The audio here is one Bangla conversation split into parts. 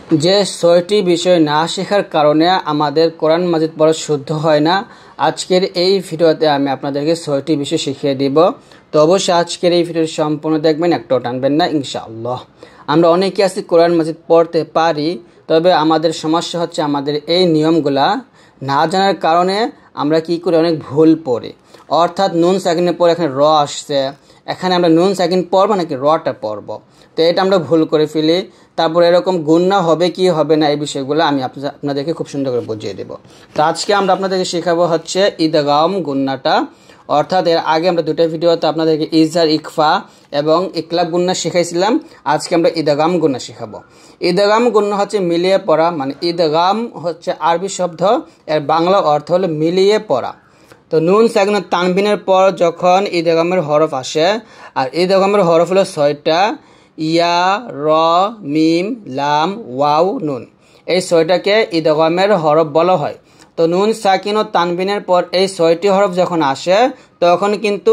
যে ৬টি বিষয় না শেখার কারণে আমাদের কোরআন মাজিদ পড়া শুদ্ধ হয় না, আজকের এই ভিডিওতে আমি আপনাদেরকে ৬টি বিষয় শিখিয়ে দিব। তো অবশ্যই আজকের এই ভিডিওটি সম্পূর্ণ দেখবেন, একটাও টানবেন না ইনশাআল্লাহ। আমরা অনেকে আছি কোরআন মাজিদ পড়তে পারি, তবে আমাদের সমস্যা হচ্ছে আমাদের এই নিয়মগুলা না জানার কারণে আমরা কি করি, অনেক ভুল পড়ি। অর্থাৎ নুন সাকিনের পর এখানে র আসছে, এখানে আমরা নুন সাকিন পড়বো নাকি রটা পড়বো, তো এটা আমরা ভুল করে ফেলি। তারপর এরকম গুন্না হবে কি হবে না, এই বিষয়গুলো আমি আপনাদেরকে খুব সুন্দর করে বুঝিয়ে দেব। তো আজকে আমরা আপনাদেরকে শেখাবো হচ্ছে ইদগাম গুন্নাটা। অর্থাৎ এর আগে আমরা দুটো ভিডিওতে আপনাদেরকে ইজহার, ইকফা এবং ইকলাব গুন্না শিখাইছিলাম। আজকে আমরা ইদগাম গুন্না শেখাবো। ইদগাম গুন্না হচ্ছে মিলিয়ে পড়া, মানে ইদগাম হচ্ছে আরবি শব্দ, এর বাংলা অর্থ হলো মিলিয়ে পড়া। তো নুন সাকিনের তানবিনের পর যখন ইদগামের হরফ আসে, আর ইদগামের হরফ হলো ৬টা, ইয়া, র, মিম, লাম, ওয়াও, নুন। এই ৬টাকে ইদগামের হরফ বলা হয়। তো নুন সাকিন ও তানবিনের পর এই ৬টি হরফ যখন আসে তখন কিন্তু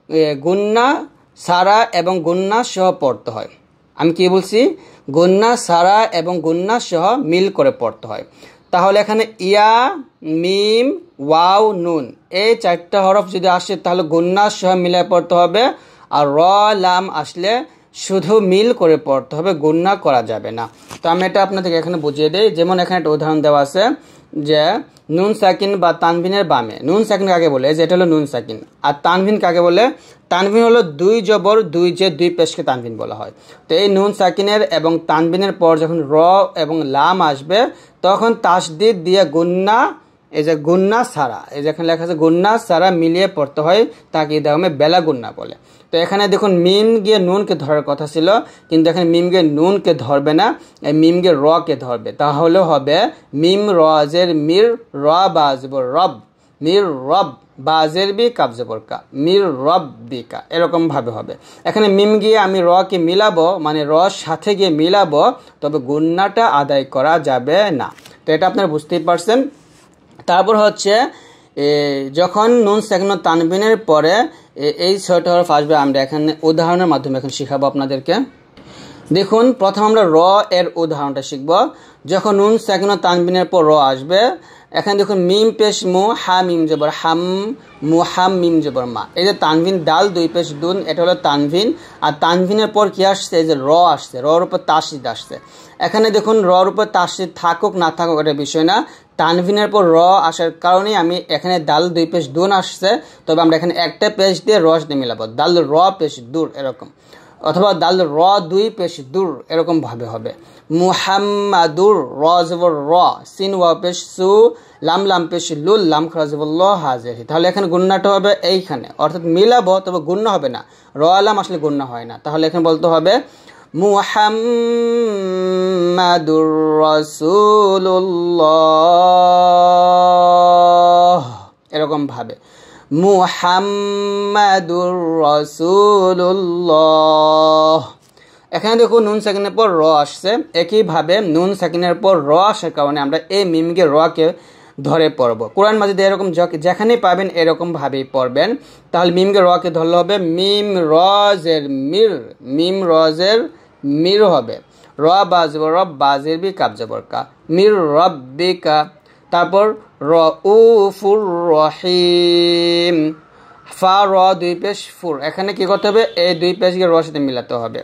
গুন্না সারা এবং গুন্না সহ পড়তে হয়। আমি কি বলছি? গুন্না সারা এবং গুন্না সহ মিল করে পড়তে হয়। তাহলে এখানে ইয়া, মিম, ওয়াও, নুন এই 4টা হরফ যদি আসে তাহলে গুন্না সহ মিলে পড়তে হবে। আর র, লাম আসলে শুধু মিল করে পড়তে হবে, গুন্না করা যাবে না। তো আমি এটা আপনাদেরকে এখানে বুঝিয়ে দিই। যেমন এখানে একটা উদাহরণ দেওয়া আছে যে নুন সাকিন বা তানভিনের বামে, নুন সাকিন কাকে বলে, যেটা হলো নুন সাকিন। আর তানভিন কাকে বলে? তানভিন হলো 2 জবর 2 জে 2 পেশকে তানভিন বলা হয়। তো এই নুন সাকিনের এবং তানভিনের পর যখন র এবং লাম আসবে তখন তাসদিদ দিয়ে গুন্না, এই যে গুন্না সারা, এই যেখানে লেখা আছে গুন্না সারা মিলিয়ে পড়তে হয়, তাকে ইদগামে বেলা গুন্না বলে। তো এখানে দেখুন মিম গিয়ে নুনকে ধরার কথা ছিল, কিন্তু এখানে মিম গিয়ে নুনকে ধরবে না, মিম গিয়ে রকে ধরবে। তাহলে হবে মিম রজের মির, র বাজবর রব, মির রব, বাজের বি কাবজবর কা, মির রব বিকা, এরকম ভাবে হবে। এখানে মিম গিয়ে আমি রকে মিলাবো, মানে র সাথে গিয়ে মিলাবো, তবে গুন্নাটা আদায় করা যাবে না। তো এটা আপনারা বুঝতেই পারছেন। তারপর হচ্ছে যখন নুন সাকিন তানবিনের পরে এই ৬টা হরফ আসবে, আমরা এখানে উদাহরণের মাধ্যমে এখন শিখাবো আপনাদেরকে। দেখুন প্রথম আমরা র এর উদাহরণটা শিখব। যখন নুন সাকিন তানবিনের পর র আসবে, এখানে দেখুন মিম পেশ মু, হা মিম জবর হাম, মুহাম মিম জবর মা। এই যে তানভিন দাল 2 পেশ দুন, এটা হলো তানভিন। আর তানভিনের পর কি আসছে? এই যে র আসছে, রর উপর তাসদিদ আসছে। এখানে দেখুন রর উপর তাসদিদ থাকুক না থাকুক এটা বিষয় না, তানভিনের পর র আসার কারণে আমি এখানে দাল 2 পেশ দুন আসছে, তবে আমরা এখানে একটা পেশ দিয়ে রস দিয়ে মিলাবো, দাল র পেশ দূর এরকম, অথবা দাল র 2 পেশ দূর এরকম ভাবে হবে। মুহাম্মাদুর, র জবর র, সিন ওয়া পেশ সু, লাম লাম পেশ লুল, লাম খরা জবর ল হাজেরি। তাহলে এখানে গুন্নাটা হবে এইখানে, অর্থাৎ মিলাবো তবে গুন্না হবে না, র লাম আসলে গুন্না হয় না। তাহলে এখানে বলতে হবে মুহাম্মাদুর রাসূলুল্লাহ, এরকম ভাবে মুহাম্মাদুর রাসূলুল্লাহ। এখানে দেখুন নুন সাকিনের পর র আসছে, একইভাবে নুন সাকিনের পর র আসার কারণে আমরা এই মিমকে রকে ধরে পড়ব। কোরআন মাজিদে এরকম যেখানেই পাবেন এরকম ভাবেই পড়বেন। তাহলে মিমকে রকে ধরলে হবে মিম রজের মির, মিম রজের মির হবে, র বাজবর রব, বাজের বি কাবজবর কা, মির রব্বিকা। তারপর রউফুর রহিম, ফা র 2 পেশ ফুর, এখানে কি করতে হবে? এই 2 পেশকে র সাথে মিলাতে হবে,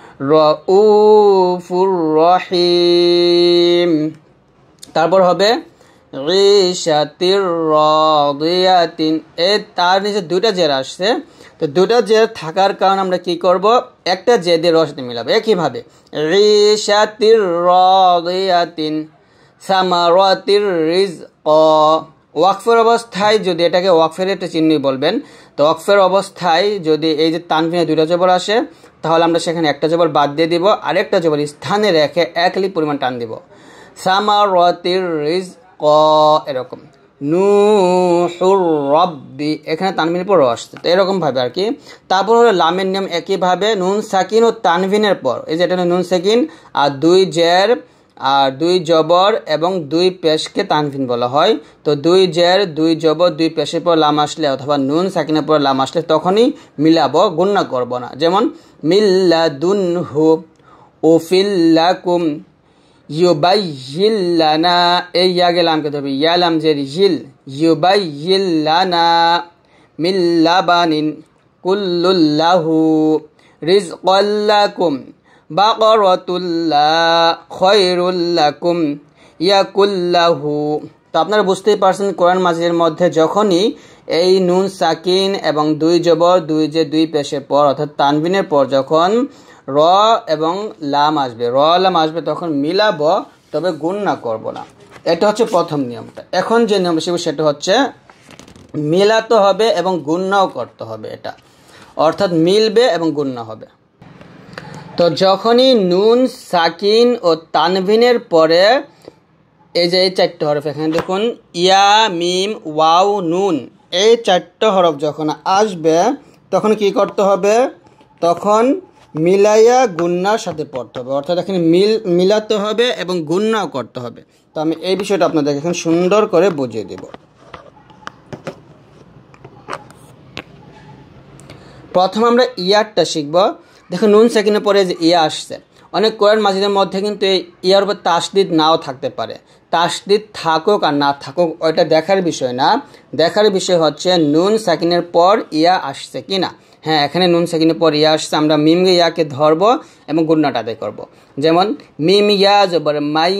রউফুর রহিম। তারপর হবে ঈশাতির রাদিয়াতিন, এই তার নিচে 2টা জের আসছে, তো 2টা জের থাকার কারণে আমরা কি করব? একটা জে দিয়ে র সাথে মিলাবো। একইভাবে ঈশাতির রাদিয়াতিন, সামারাতির রিজক। ওয়াকফের অবস্থায় যদি এটাকে ওয়াকফের একটা চিহ্ন বলবেন, তো ওয়াকফের অবস্থায় যদি এই যে তানভিনে 2টা জবর আসে, তাহলে আমরা সেখানে একটা জবর বাদ দিয়ে দিব, আরেকটা জবর স্থানে রেখে 1 লিপ পরিমাণ টান দিব, সামারাতির রিজক এরকম। নূহুর রব্বি, এখানে তানভিনের পর র আসছে, তো এরকম ভাবে আর কি। তারপর হলো লামের নিয়ম, একইভাবে নুন সাকিন ও তানভিনের পর, এই যে এটা নুন সাকিন আর 2 জের আর 2 জবর এবং 2 পেশকে তানভিন বলা হয়। তো 2 জের 2 জবর 2 পেশের পর লাম আসলে অথবা নুন সাকিনের পর লাম আসলে তখনই মিলাবো, গুণনা করব না। যেমন মিল্লাদুনহু, উফিল্লাকুম, ইউবাইয়িল লানা, এই ইয়া লামকে ধরবে, ইয়া লাম জের জিল, ইউবাইয়িল লানা মিন লাবানিন কুল্লুল্লাহু রিজকাল লাকুম বাকারাতুল্লা খায়রুল লাকুম ইয়াকুল্লাহু। তো আপনারা বুঝতেই পারছেন কোরআন মাজিদের মধ্যে যখনই এই নুন সাকিন এবং দুই জবর দুই যে দুই পেশের পর অর্থাৎ তানবিনের পর যখন র এবং লাম আসবে, র লাম আসবে, তখন মিলাবো, তবে গুণনা করব না। এটা হচ্ছে প্রথম নিয়মটা। এখন যে নিয়ম শিখব সেটা হচ্ছে মিলাতে হবে এবং গুণনাও করতে হবে, এটা অর্থাৎ মিলবে এবং গুণনা হবে। তো যখনই নুন সাকিন ও তানবিনের পরে এই যে এই চারটে হরফ, এখানে দেখুন ইয়া মিম ওয়াও নুন, এই চারটে হরফ যখন আসবে তখন কি করতে হবে, তখন মিলাইয়া গুণনার সাথে পড়তে হবে, অর্থাৎ এখানে মিলাতে হবে এবং গুণনাও করতে হবে। তো আমি এই বিষয়টা আপনাদেরকে এখন সুন্দর করে বুঝিয়ে দেব। প্রথম আমরা ইয়ারটা শিখব। দেখুন নুন সাকিনের পরে যে ইয়া আসছে, অনেক কোরআন মাজিদের মধ্যে কিন্তু এই ইয়ার উপর তাসদিদ নাও থাকতে পারে। তাসদিদ থাকুক আর না থাকুক ওইটা দেখার বিষয় না, দেখার বিষয় হচ্ছে নুন সাকিনের পর ইয়া আসছে কি না। হ্যাঁ, এখানে নুন সাকিনের পর ইয়া আসছে, আমরা মিম ইয়াকে ধরবো এবং গুণনাটা আদায় করবো। যেমন মিম ইয়া জবর মাই,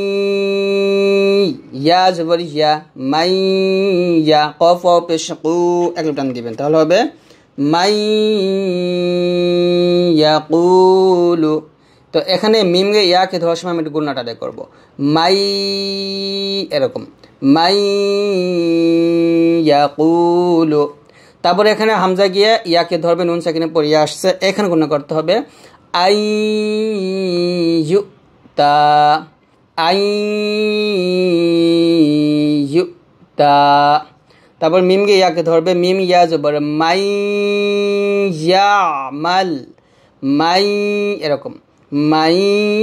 ইয়া জবর ইয়া, মাই ইয়া, কফ পেশ কু এক টান দিবেন, তাহলে হবে মাই ইয়াকুলু। তো এখানে মিমগে ইয়াকে ধরার সময় আমি একটু গুণনাটা আদায় করবো, মাই এরকম, মাই ইয়াকুলু। তারপরে এখানে হামজা গিয়ে ইয়াকে ধরবে, নুন সাকিনের পর ইয়া আসছে, এখানে গুণনা করতে হবে আই ইউতা, আই ইউতা। তারপর মিমকে ইয়াকে ধরবে, মিম ইয়া জবর মাই ইয়ামাল, মাই এরকম, মাই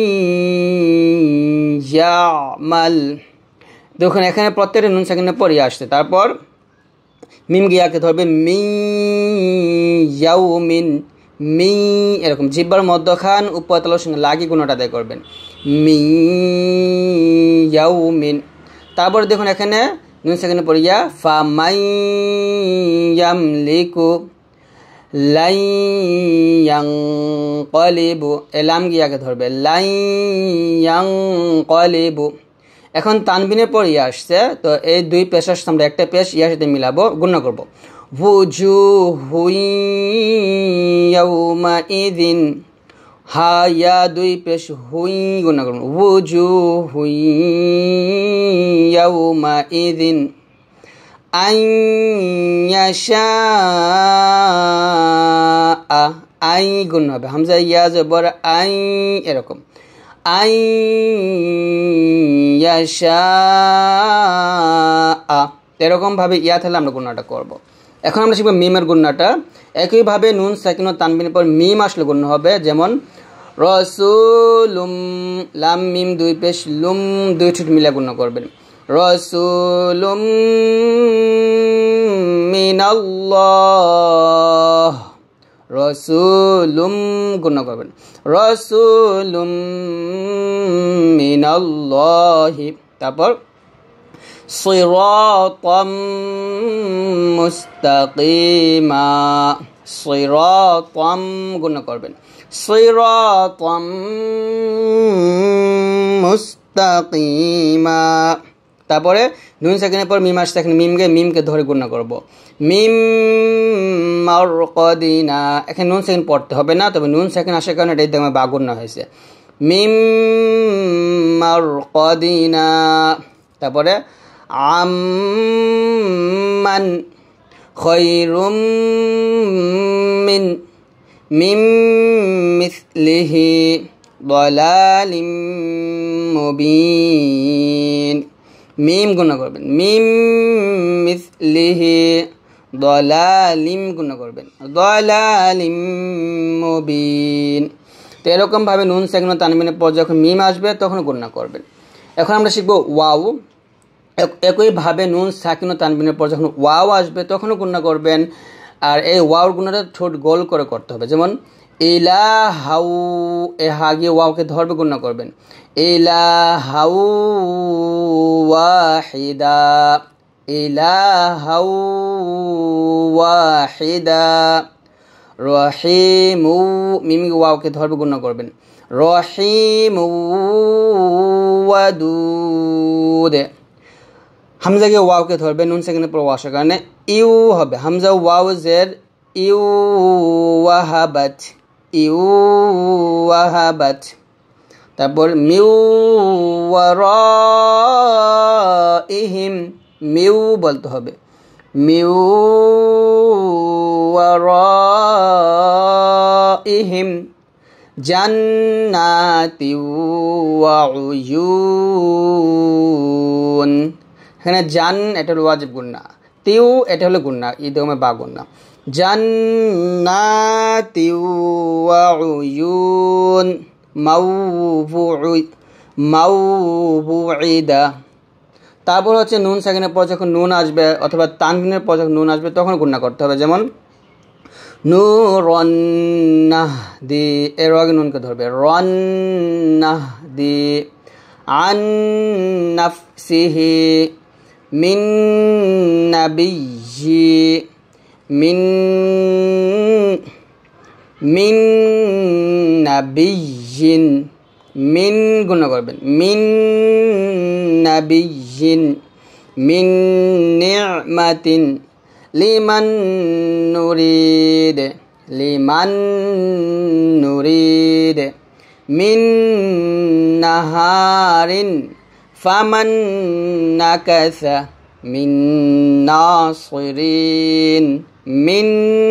ইয়ামাল। দেখুন এখানে প্রত্যেকটা নুন সাকিনের পর ইয়া আসছে। তারপর মিম ইয়াকে ধরবে মি ইয়াউমিন, মি এরকম, জিহ্বার মধ্যখান উপরতলার সঙ্গে লাগিয়ে গুণটা আদায় করবেন, মি ইয়াউমিন। তারপর দেখুন এখানে নুন সাকিনের পর ইয়া, ফা মাই ইয়ামলিকু লাই ইয়ানকালিবু, এলাম গিয়াকে ধরবে লাই ইয়ানকালিবু। এখন তানবিনের পর ইয়া আসছে, তো এই দুই পেশ আসছে, আমরা একটা পেশ ইয়ার সাথে মিলাবো, গুণনা করবো, ওযুহুন ইয়াউমাইযিন, হা ইয়া দুই পেশ হুই গুণনা করবো, ওযুহুন ইয়াউমাইযিন আইয়াশা, আই গুণ হবে, হামজা ইয়া জবর আই এরকম, আইয়াশা, এরকম ভাবে ইয়া থাকলে আমরা গুণনাটা করব। এখন আমরা শিখব মিমের গুণনাটা। একইভাবে নুন সাকিন ও তানবিনের পর মিম আসলে গুণ হবে, যেমন রসুলুম, লাম মিম দুই পেশ লুম দুই ঠোঁট মিলে গুণ করবেন, রসুলুম মিনাল্লাহ, রসুলুম গুণ করবেন, রসুলুম মিনাল্লাহি। তারপর সিরাতাম মুস্তাকিমা, সিরাতাম গুণ করবেন, সিরাতাম মুস্তাকিমা। তারপরে নুন সাকিনের পর মিম আসছে, এখানে মিমকে ধরে গুণনা করব, মিম মারকাদিনা। এখানে নুন সাকিন পড়তে হবে না, তবে নুন সাকিন আসার কারণে এটাই দেখবে বা গুণনা হয়েছে, মিম মারকাদিনা। তারপরে আম্মান খায়রুম মিন, মিম মিসলিহি দালালিম মুবিন, মিম গুণা করবেন, মিম মিসলিহি দালালিম গুণা করবেন, দালালিম মুবিন। তো এরকমভাবে নুন সাকিন ও তানবিনের পর যখন মিম আসবে তখন গুণনা করবেন। এখন আমরা শিখব ওয়াও। একইভাবে নুন সাকিন ও তানবিনের পর যখন ওয়াও আসবে তখনও গুণনা করবেন, আর এই ওয়াওর গুণাটা ঠোঁট গোল করে করতে হবে, যেমন ইলাহাউ এ হা গিয়ে ওয়াওকে ধরবে গুণনা করবেন ইলাহাউ ওয়াহিদা ইলাহাউ ওয়াহিদা রহিমু মিম ওয়াওকে ধরবে গুণনা করবেন রহিমু ওয়াদুদ হামজাকে ওয়াওকে ধরবে নুন সেকেন্ডের পর ওয়াসার কারণে ইউ হবে হামজা ওয়াও জের ইউ ওয়াহাবাত ইউ ওয়াহাবাত তারপর মিউ ওয়ারাইহিম মিউ বলতে হবে মিউ ওয়ারাইহিম জান্নাতি ওয়া উয়ুন এখানে জান এটা হলো ওয়াজিব গুন্না তিউ এটা হলো গুন্না ইদমে বা গুন্না জান্নাতি ওয়া উয়ুন মাউবুইদা তারপর হচ্ছে নুন সাকিনের পর যখন নুন আসবে অথবা তানবিনের পর যখন নুন আসবে তখন গুণনা করতে হবে যেমন নুরন্নাহদি এর আগে নুনকে ধরবে রন্নাহদি আন নাফসিহি মিন নাবিয়্যি মিন নাবিয়্যিন মিন গুণনা করবেন মিন নাবিয়্যিন মিন নি'মাতিন লিমান নুরিদ মিন নাহারিন ফামান নাকাসা মিন নাসিরিন মিন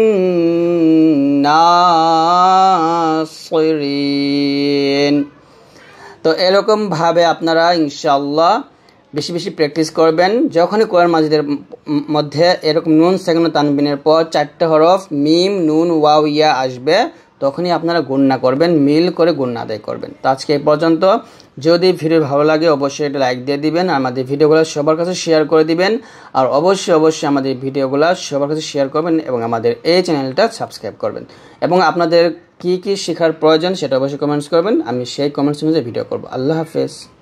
নাসিরিন তো এরকম ভাবে আপনারা ইনশাআল্লাহ বেশি বেশি প্র্যাকটিস করবেন যখনই কোরআন মাজিদের মধ্যে এরকম নুন সেকেন্ড তানবিনের পর 4টে হরফ মিম নুন ওয়াও ইয়া আসবে তখনই আপনারা গুণনা করবেন মিল করে গুণনা আদায় করবেন তো আজকে এই পর্যন্ত যদি ভিডিও ভালো লাগে অবশ্যই এটা লাইক দিয়ে দিবেন আমাদের ভিডিওগুলো সবার কাছে শেয়ার করে দিবেন আর অবশ্যই আমাদের ভিডিওগুলো সবার কাছে শেয়ার করবেন এবং আমাদের এই চ্যানেলটা সাবস্ক্রাইব করবেন এবং আপনাদের কি কি শেখার প্রয়োজন সেটা অবশ্যই কমেন্টস করবেন আমি সেই কমেন্টস অনুযায়ী ভিডিও করব আল্লাহ হাফেজ